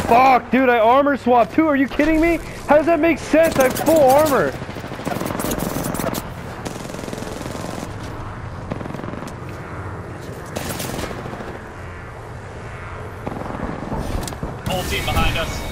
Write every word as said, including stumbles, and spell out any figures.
Fuck, dude, I armor swapped too. Are you kidding me? How does that make sense? I have full armor. Whole team behind us.